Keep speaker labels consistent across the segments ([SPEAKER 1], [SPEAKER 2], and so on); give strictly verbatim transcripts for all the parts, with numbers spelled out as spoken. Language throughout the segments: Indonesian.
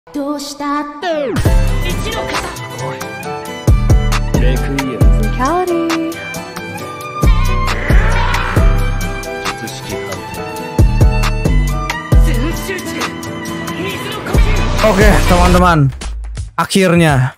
[SPEAKER 1] どうしたって。一の型。
[SPEAKER 2] レクイア。
[SPEAKER 1] Physicality。
[SPEAKER 2] 術式判定。
[SPEAKER 1] 全集中。水の呼吸。
[SPEAKER 3] Oke teman-teman, akhirnya,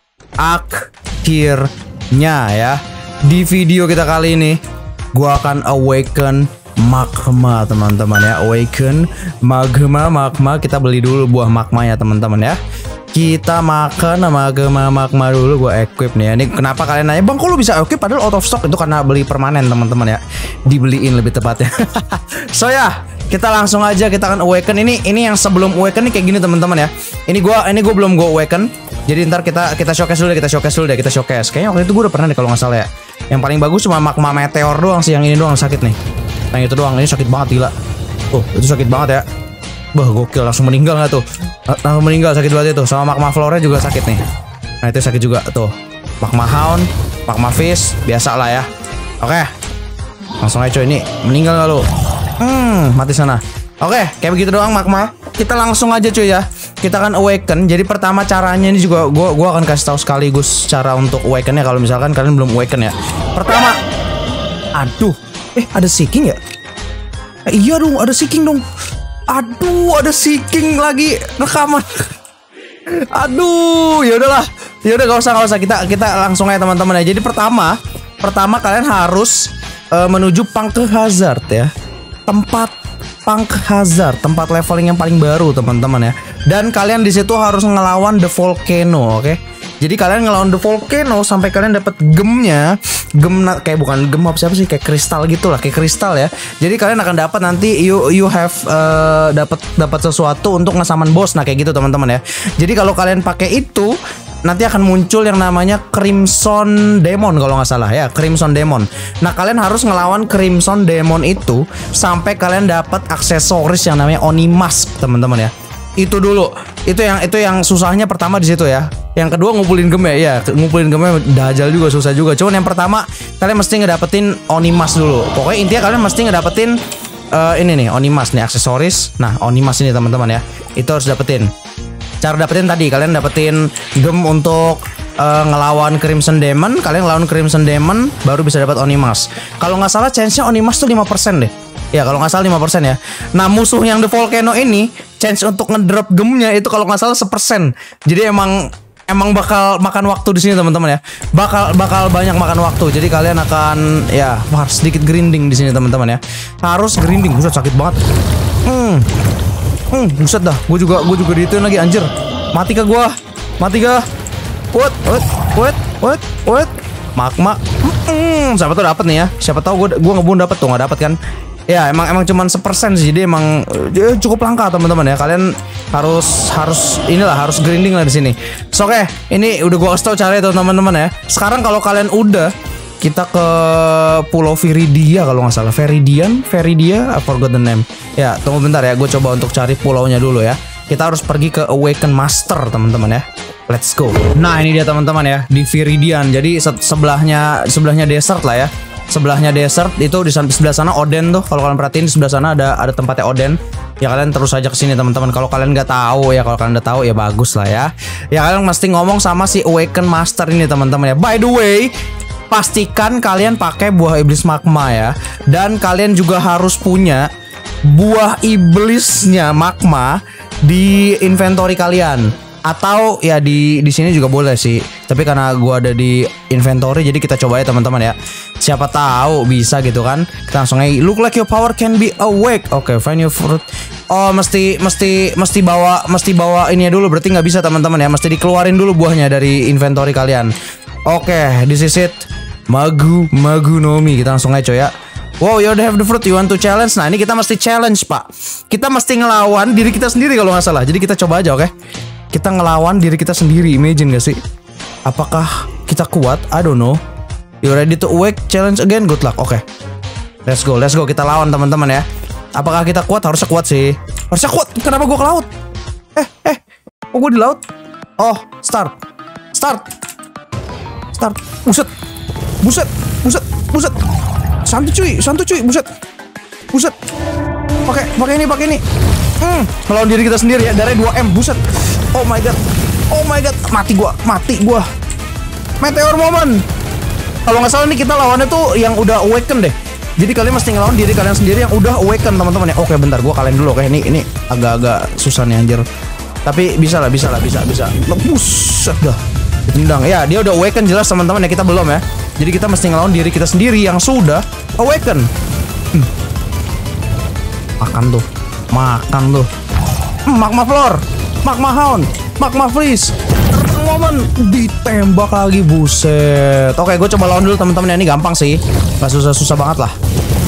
[SPEAKER 3] akhirnya ya, di video kita kali ini, gua akan awaken magma teman-teman ya, awaken magma magma. Kita beli dulu buah magmanya teman-teman ya. Kita makan magma magma dulu, gua equip nih ya. Ini kenapa kalian nanya, bang kok lu bisa equip padahal out of stock? Itu karena beli permanen teman-teman ya, dibeliin lebih tepatnya. So ya, kita langsung aja kita akan awaken ini. Ini yang sebelum awaken nih kayak gini teman-teman ya. Ini gua ini gua belum gua awaken. Jadi ntar kita kita showcase dulu deh, kita showcase dulu deh, kita showcase. Kayaknya waktu itu gua udah pernah deh kalau nggak salah ya. Yang paling bagus cuma magma meteor doang sih, yang ini doang sakit nih. Yang itu doang, ini sakit banget gila. Tuh, itu sakit banget ya. Bah, gokil, langsung meninggal nggak tuh? Langsung meninggal, sakit banget itu. Sama magma flora juga sakit nih. Nah, itu sakit juga tuh. Magma hound, magma fish, biasa lah ya. Oke. Langsung aja coy, ini meninggal nggak lu? Hmm, mati sana. Oke, kayak begitu doang magma. Kita langsung aja cuy ya. Kita akan awaken. Jadi pertama caranya ini juga gua gua akan kasih tahu sekaligus cara untuk awakennya kalau misalkan kalian belum awaken ya. Pertama, aduh, eh ada seeking ya? Eh, iya dong, ada seeking dong. Aduh, ada seeking lagi rekaman. Aduh, ya udahlah. Ya udah gak usah gak usah kita kita langsung aja teman-teman ya. Jadi pertama, pertama kalian harus uh, menuju Punk Hazard ya. Tempat Punk Hazard, tempat leveling yang paling baru teman-teman ya. Dan kalian di situ harus ngelawan The Volcano, oke? Okay? Jadi kalian ngelawan The Volcano sampai kalian dapat gemnya, gem kayak bukan gem apa siapa sih, kayak kristal gitulah, kayak kristal ya. Jadi kalian akan dapat nanti you you have uh, dapat dapat sesuatu untuk ngesaman bos. Nah kayak gitu teman-teman ya. Jadi kalau kalian pakai itu nanti akan muncul yang namanya Crimson Demon kalau nggak salah ya, Crimson Demon. Nah kalian harus ngelawan Crimson Demon itu sampai kalian dapat aksesoris yang namanya Oni Mask teman-teman ya. Itu dulu, itu yang itu yang susahnya pertama di situ ya. Yang kedua ngumpulin gem ya, ya ngumpulin gemnya dajal juga susah juga. Cuman yang pertama kalian mesti ngedapetin Oni Mask dulu. Pokoknya intinya kalian mesti ngedapetin uh, ini nih Oni Mask nih aksesoris. Nah Oni Mask ini teman-teman ya, itu harus dapetin. Cara dapetin tadi kalian dapetin gem untuk uh, ngelawan Crimson Demon. Kalian ngelawan Crimson Demon baru bisa dapat Oni Mask. Kalau nggak salah chance-nya Oni Mask tuh lima persen deh. Ya kalau nggak salah lima persen ya. Nah musuh yang The Volcano ini chance untuk ngedrop gemnya itu kalau nggak salah sepersen. Jadi emang emang bakal makan waktu di sini teman-teman ya. Bakal bakal banyak makan waktu. Jadi kalian akan ya harus sedikit grinding di sini teman-teman ya. Harus grinding. Buset sakit banget. Hmm. Hmm, buset dah. Gue juga gue juga diituin lagi anjir. Mati ke gua. Mati ke. What? What? What? What? What? Magma. Hmm, siapa tuh dapat nih ya? Siapa tahu gue gue ngebun dapat tuh, nggak dapat kan? Ya emang emang cuman sepersen sih, jadi emang ya, cukup langka teman-teman ya. Kalian harus harus inilah harus grinding lah di sini. So, oke, okay, ini udah gua kasih tahu caranya teman-teman ya. Sekarang kalau kalian udah, kita ke Pulau Viridia kalau nggak salah. Viridian, Viridia, I forgot the name. Ya tunggu bentar ya, gue coba untuk cari pulaunya dulu ya. Kita harus pergi ke Awaken Master teman-teman ya. Let's go. Nah ini dia teman-teman ya, di Viridian. Jadi se sebelahnya sebelahnya desert lah ya. Sebelahnya desert itu di sebelah sana Oden tuh. Kalau kalian perhatiin di sebelah sana ada ada tempatnya Oden. Ya kalian terus aja kesini teman-teman. Kalau kalian nggak tahu ya, kalau kalian udah tahu ya bagus lah ya. Ya kalian mesti ngomong sama si Awaken Master ini teman-teman ya. By the way, pastikan kalian pakai buah iblis magma ya. Dan kalian juga harus punya buah iblisnya magma di inventory kalian. Atau ya di di sini juga boleh sih. Tapi karena gua ada di inventory jadi kita coba ya teman-teman ya. Siapa tahu bisa gitu kan. Kita langsung aja. Look like your power can be awake. Oke, okay, find your fruit. Oh, mesti mesti mesti bawa mesti bawa ini dulu. Berarti nggak bisa teman-teman ya. Mesti dikeluarin dulu buahnya dari inventory kalian. Oke, okay, this is it. Magu Magu Nomi. Kita langsung aja coy ya. Wow, you already have the fruit. You want to challenge? Nah, ini kita mesti challenge, Pak. Kita mesti ngelawan diri kita sendiri kalau nggak salah. Jadi kita coba aja, oke? Okay? Kita ngelawan diri kita sendiri. Imagine gak sih? Apakah kita kuat? I don't know. You ready to awake? Challenge again? Good luck. Oke. Okay. Let's go, let's go. Kita lawan teman-teman ya. Apakah kita kuat? Harusnya kuat sih. Harusnya kuat. Kenapa gue ke laut? Eh, eh. Kok gue di laut? Oh, start. Start. Start. Buset. Buset. Buset. Buset. Santu cuy, santu cuy. Buset. Buset. Pakai pakai ini, pakai ini. Hmm, melawan diri kita sendiri ya. Darahnya dua M. Buset. Oh my god. Oh my god. Mati gua. Mati gua. Meteor moment. Kalau nggak salah nih kita lawannya tuh yang udah awaken deh. Jadi kalian mesti ngelawan diri kalian sendiri yang udah awaken teman-teman ya. Oke bentar gua kalian dulu. Oke ini ini agak-agak susah nih anjir. Tapi bisa lah, bisa lah, bisa, bisa. Buset dah. Ditendang. Ya, dia udah awaken jelas teman-teman ya, kita belum ya. Jadi kita mesti ngelawan diri kita sendiri yang sudah awaken. Hmm. Makan tuh. Makan tuh. Hmm, magma floor. Magma hound. Magma freeze. Terbang moment. Ditembak lagi, buset. Oke, gue coba lawan dulu teman-teman ya. Ini gampang sih. Gak susah-susah banget lah.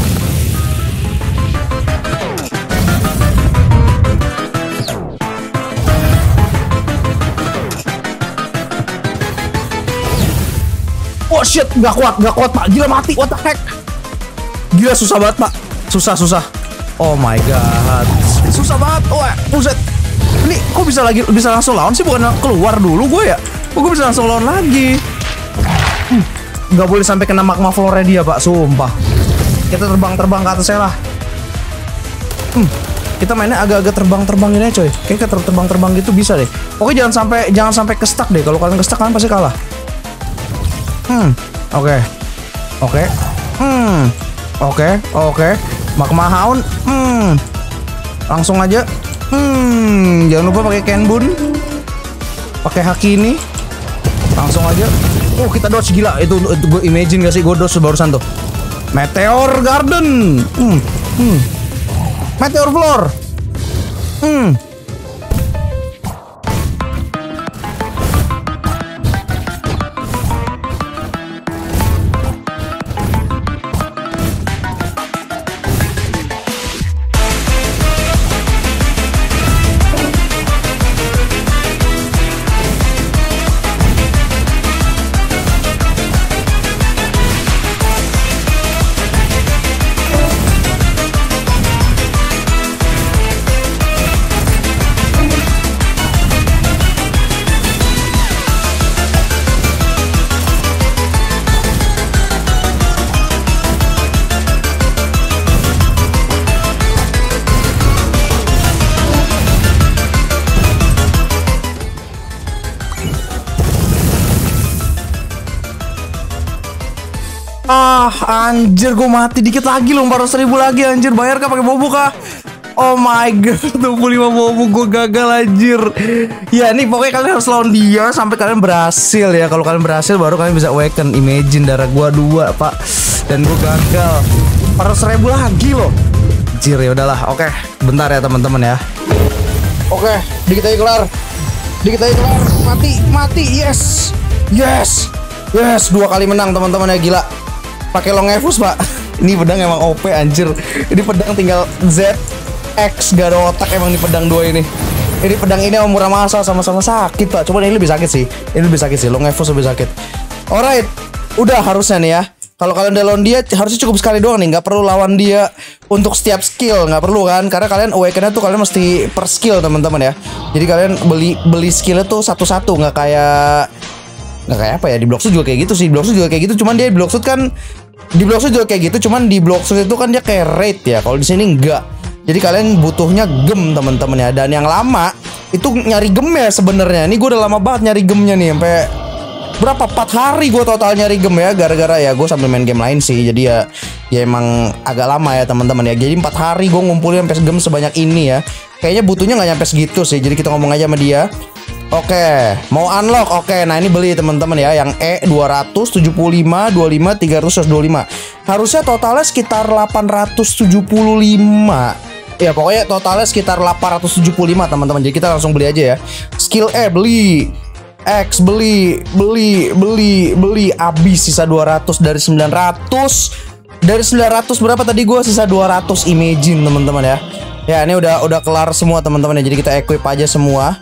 [SPEAKER 3] Oh shit, gak kuat, gak kuat pak. Gila mati, what the heck. Gila susah banget pak. Susah, susah. Oh my god. Susah banget, wah, buset. Ini kok bisa lagi, bisa langsung lawan sih? Bukan keluar dulu gue ya? Kok gue bisa langsung lawan lagi? Hmm, gak boleh sampai kena magma floor dia pak, sumpah. Kita terbang-terbang ke atasnya lah. Hmm, kita mainnya agak-agak terbang-terbang ini coy. Kayaknya terbang-terbang gitu bisa deh. Oke jangan sampai, jangan sampai ke-stuck deh. Kalau kalian ke-stuck kalian pasti kalah. Hmm, oke, okay. oke, okay. hmm, oke, okay. oke, okay. Magma hound, hmm, langsung aja, hmm, jangan lupa pakai Kenbun, pakai haki ini, langsung aja, oh kita dodge gila, itu, itu gue imagine gak sih gue dodge barusan tuh, Meteor Garden, hmm, hmm, Meteor Floor, hmm. Ah, anjir gue mati dikit lagi loh, empat ratus ribu lagi anjir. Bayar kah pakai bobo kah? Oh my god, dua puluh lima bobo gue gagal anjir. Ya nih pokoknya kalian harus lawan dia sampai kalian berhasil ya. Kalau kalian berhasil baru kalian bisa awaken. Imagine darah gue dua pak, dan gue gagal. empat ratus ribu lagi loh. Anjir ya udahlah. Oke, bentar ya teman-teman ya. Oke, dikit aja kelar. Dikit aja kelar. Mati, mati. Yes. Yes. Yes, dua kali menang teman-teman ya, gila. Pakai long evus pak. Ini pedang emang O P anjir. Ini pedang tinggal Z X, gak ada otak emang di pedang dua ini. Ini pedang ini sama murah masa sama-sama sakit pak. Coba ini lebih sakit sih. Ini lebih sakit sih. Long evus lebih sakit. Alright, udah harusnya nih ya. Kalau kalian udah lawan dia harusnya cukup sekali doang nih. Nggak perlu lawan dia untuk setiap skill, nggak perlu kan? Karena kalian awaken-nya tuh kalian mesti per skill teman-teman ya. Jadi kalian beli beli skillnya tuh satu-satu, nggak kayak nggak kayak apa ya, di Bloxwood juga kayak gitu sih. Di Bloxwood juga kayak gitu, cuman dia di Bloxwood kan di Bloxwood juga kayak gitu, cuman di Bloxwood itu kan dia kayak raid ya. Kalau di sini enggak. Jadi kalian butuhnya gem teman-teman ya. Dan yang lama itu nyari gemnya sebenarnya. Ini gue udah lama banget nyari gemnya nih, sampai berapa empat hari gue total nyari gem ya. Gara-gara ya gue sambil main game lain sih. Jadi ya ya emang agak lama ya teman-teman ya. Jadi empat hari gue ngumpulin sampai gem sebanyak ini ya. Kayaknya butuhnya nggak nyampe segitu sih. Jadi kita ngomong aja sama dia. Oke, mau unlock. Oke, nah ini beli teman-teman ya, yang E dua ratus tujuh puluh lima, dua puluh lima, tiga ratus, dua puluh lima. Harusnya totalnya sekitar delapan ratus tujuh puluh lima. Ya pokoknya totalnya sekitar delapan ratus tujuh puluh lima teman-teman. Jadi kita langsung beli aja ya. Skill E beli, X beli, beli, beli, beli. Habis sisa dua ratus dari sembilan ratus. Dari sembilan ratus berapa tadi gue? Sisa dua ratus. Imagine teman-teman ya. Ya ini udah udah kelar semua teman-teman ya. Jadi kita equip aja semua.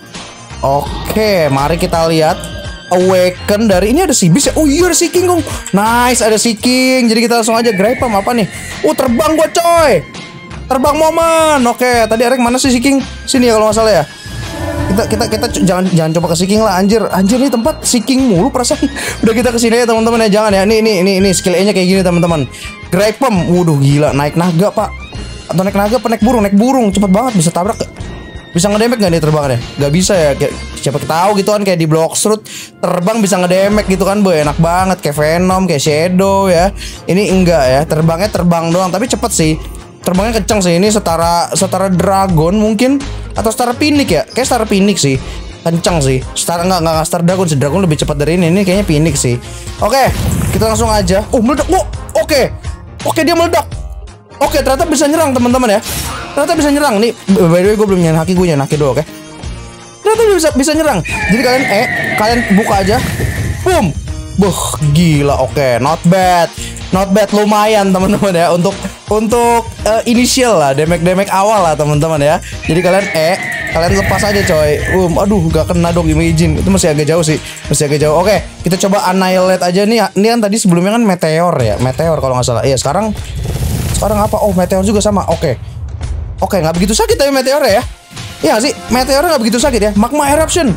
[SPEAKER 3] Oke, mari kita lihat awaken dari ini. Ada si bis ya. Oh iya ada si king dong. Nice, ada si king. Jadi kita langsung aja grab apa nih. Oh terbang gua coy. Terbang momen. Oke, tadi Arek mana sih si king? Sini ya kalau nggak salah ya. Kita kita kita jangan jangan coba ke si king lah anjir. Anjir nih tempat si king mulu perasaan. Udah kita kesini ya teman-teman ya. Jangan ya. Nih nih nih nih skill E-nya kayak gini teman-teman. Grab pem. Waduh gila, naik naga pak. Atau naik naga apa naik burung? Naik burung cepet banget, bisa tabrak. Bisa ngedamage gak nih terbangnya? Gak bisa ya. siapa tahu gitu kan, kayak di Bloxroot terbang bisa ngedemek gitu kan, boy. Enak banget kayak Venom, kayak Shadow ya. Ini enggak ya, terbangnya terbang doang tapi cepet sih. Terbangnya kenceng sih, ini setara setara Dragon mungkin atau setara Phoenix ya. Kayak setara Phoenix sih. Kenceng sih. Setara enggak enggak setara Dragon, si Dragon lebih cepat dari ini. Ini kayaknya Phoenix sih. Oke, kita langsung aja. Oh, meledak. Oh, oke. Oke, dia meledak. Oke, ternyata bisa nyerang teman-teman ya. Ternyata bisa nyerang. Nih, by the way gue belum nyen haki, gue nyen haki dulu, oke. Ternyata bisa bisa nyerang. Jadi kalian eh kalian buka aja. Boom. Buh, gila. Oke, not bad. Not bad, lumayan teman-teman ya untuk untuk uh, initial lah, damage-damage awal lah teman-teman ya. Jadi kalian eh kalian lepas aja coy. Boom. Aduh, gak kena dong Imagine. Itu masih agak jauh sih. Masih agak jauh. Oke, kita coba annihilate aja nih. Ini kan tadi sebelumnya kan meteor ya. Meteor kalau nggak salah. Iya, sekarang sekarang apa? Oh, meteor juga sama. Oke. Oke, nggak begitu sakit tapi meteor ya. Iya gak sih? Meteornya nggak begitu sakit ya. Magma eruption.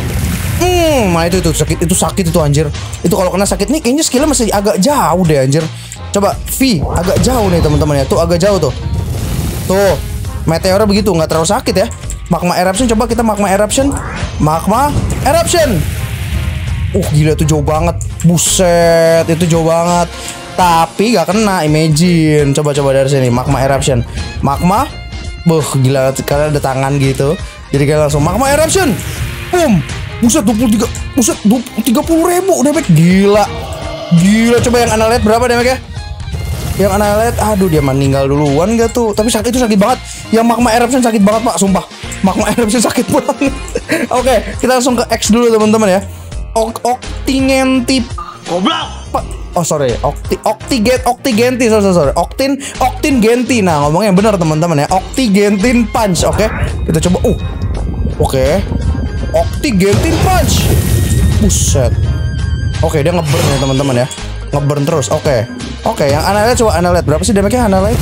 [SPEAKER 3] Hmm, nah itu itu sakit itu sakit itu anjir. Itu kalau kena sakit nih kayaknya skillnya masih agak jauh deh anjir. Coba V agak jauh nih teman-teman ya. Tuh agak jauh tuh. Tuh. Meteornya begitu nggak terlalu sakit ya. Magma eruption, coba kita magma eruption. Magma eruption. Uh, gila itu jauh banget. Buset, itu jauh banget. Tapi gak kena Imagine. Coba-coba dari sini magma eruption. Magma. Buh, gila kalian ada tangan gitu. Jadi kalian langsung magma eruption. Boom. Buset dua puluh tiga. Buset tiga puluh ribu damage. Gila. Gila, coba yang annihilate berapa damage-nya? Yang annihilate, aduh dia meninggal duluan gak tuh. Tapi sakit itu sakit banget. Yang magma eruption sakit banget pak, sumpah. Magma eruption sakit banget. Oke, kita langsung ke X dulu teman-teman ya. Octingenti.
[SPEAKER 2] Goblok.
[SPEAKER 3] Oh sorry, Octi Octiget Octigenti sorry sorry Octin Octin Genti. Nah ngomongnya yang benar teman-teman ya. Octigentin punch. Oke, kita coba. Uh, oke. Octigentin punch. Buset. Oke, dia ngeburn ya teman-teman ya. Ngeburn terus. Oke. Oke, yang annihilate coba annihilate. Berapa sih damage-nya annihilate?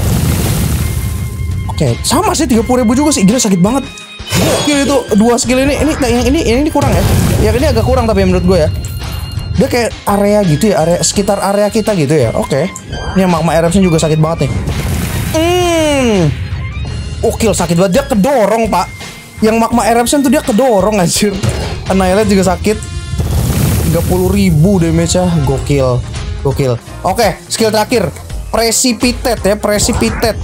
[SPEAKER 3] Oke, sama sih tiga puluh ribu juga sih. Gila sakit banget. Gokil itu dua skill ini. Ini yang ini ini kurang ya. Yang ini agak kurang tapi menurut gue ya. Dia kayak area gitu ya, area sekitar area kita gitu ya. Oke. Ini yang magma eruption juga sakit banget nih. Hmm. Gokil sakit banget. Dia kedorong, Pak. Yang magma eruption tuh dia kedorong anjir. Annihilate juga sakit. tiga puluh ribu damage-nya. Gokil. Gokil. Oke, skill terakhir. Precipitate ya, precipitate.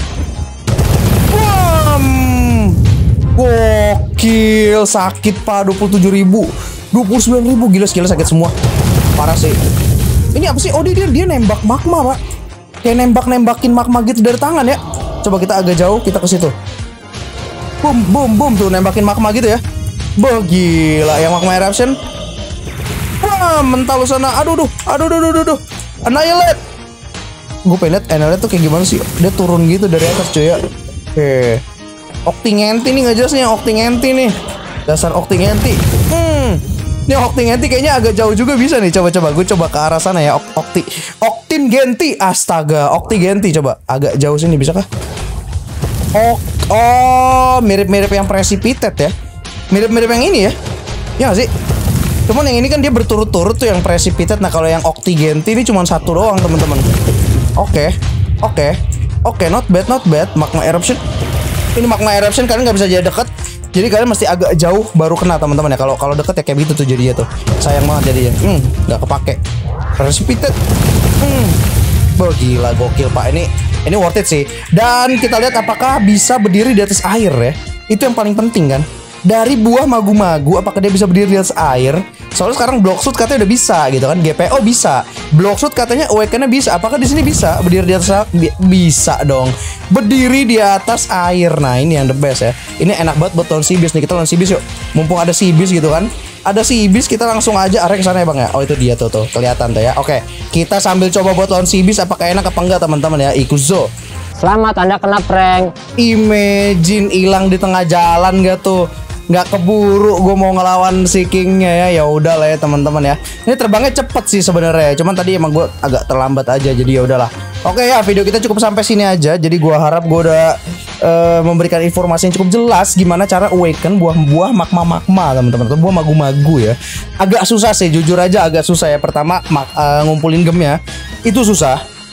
[SPEAKER 3] Wam. Gokil, sakit Pak, dua puluh tujuh ribu. dua puluh sembilan ribu, gila skillnya sakit semua. Parah sih. Ini apa sih? Oh dia, dia dia nembak magma, Pak. Kayak nembak-nembakin magma gitu dari tangan ya. Coba kita agak jauh, kita ke situ. Boom, boom, boom tuh nembakin magma gitu ya. Bah, gila yang magma eruption. Wah, mental sana. Aduh, aduh, aduh, aduh, aduh, aduh. Annihilate. Gue pengen lihat annihilate tuh kayak gimana sih? Dia turun gitu dari atas cuy ya. Oke. Octingenti nih nggak jelas nih, Octingenti nih. Dasar Octingenti. Hmm. Ini Octingenti kayaknya agak jauh juga bisa nih. Coba-coba gue coba ke arah sana ya. Octi Octingenti. Astaga, Octingenti coba agak jauh sini bisa kah? Oh, oh mirip-mirip yang Precipitate ya. Mirip-mirip yang ini ya. Ya gak sih? Cuman yang ini kan dia berturut-turut tuh yang Precipitate. Nah kalau yang Octingenti ini cuma satu doang teman-teman. Oke, oke, oke, not bad, not bad. Magma eruption. Ini magma eruption kalian nggak bisa jadi deket. Jadi kalian mesti agak jauh baru kena teman-teman ya. Kalau kalau deket ya kayak gitu tuh jadinya tuh. Sayang banget jadinya. Hmm, nggak kepake. Precipitate. Hmm. Oh, gila gokil Pak. Ini ini worth it sih. Dan kita lihat apakah bisa berdiri di atas air ya. Itu yang paling penting kan. Dari buah magu-magu apakah dia bisa berdiri di atas air? Soalnya sekarang Bloxroot katanya udah bisa gitu kan. G P O bisa. Bloxroot katanya Awaken-nya bisa. Apakah di sini bisa berdiri di atas air? Bisa dong. Berdiri di atas air. Nah, ini yang the best ya. Ini enak banget buat lawan Seabeast nih. Kita lawan Seabeast yuk. Mumpung ada Seabeast gitu kan. Ada Seabeast, kita langsung aja arah ke sana ya Bang ya. Oh, itu dia tuh tuh. Kelihatan tuh ya. Oke. Kita sambil coba buat lawan Seabeast apakah enak apa enggak teman-teman ya. Ikuzo.
[SPEAKER 4] Selamat, Anda kena prank.
[SPEAKER 3] Imagine hilang di tengah jalan gak tuh? Nggak keburu gue mau ngelawan si Kingnya ya. Ya udah lah ya teman-teman ya. Ini terbangnya cepet sih sebenarnya. Cuman tadi emang gue agak terlambat aja. Jadi ya udahlah. Oke ya, video kita cukup sampai sini aja. Jadi gue harap gue udah uh, memberikan informasi yang cukup jelas gimana cara awaken buah-buah magma-magma teman-teman. Atau buah magu-magu ya. Agak susah sih, jujur aja agak susah ya. Pertama uh, ngumpulin gemnya itu susah.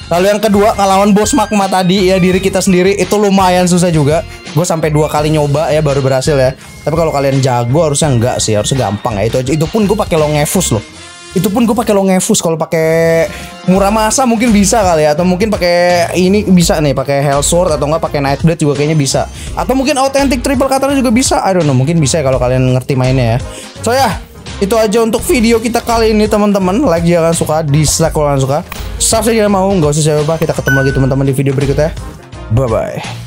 [SPEAKER 3] Lalu yang kedua ngelawan bos magma tadi ya, diri kita sendiri itu lumayan susah juga. Gue sampai dua kali nyoba ya baru berhasil ya. Tapi kalau kalian jago harusnya enggak sih, harusnya gampang ya. Itu aja. Itu pun gue pakai Longevus loh. Itu pun gue pakai Longevus. Kalau pakai Muramasa mungkin bisa kali ya, atau mungkin pakai ini bisa nih, pakai Hellsword atau enggak pakai Nightblade juga kayaknya bisa. Atau mungkin Authentic Triple Katana juga bisa. I don't know, mungkin bisa ya kalau kalian ngerti mainnya ya. So ya, itu aja untuk video kita kali ini teman-teman. Like jika kalian suka, dislike kalau kalian suka. Subscribe jika mau, nggak usah saya lupa. Kita ketemu lagi teman-teman di video berikutnya. Bye bye.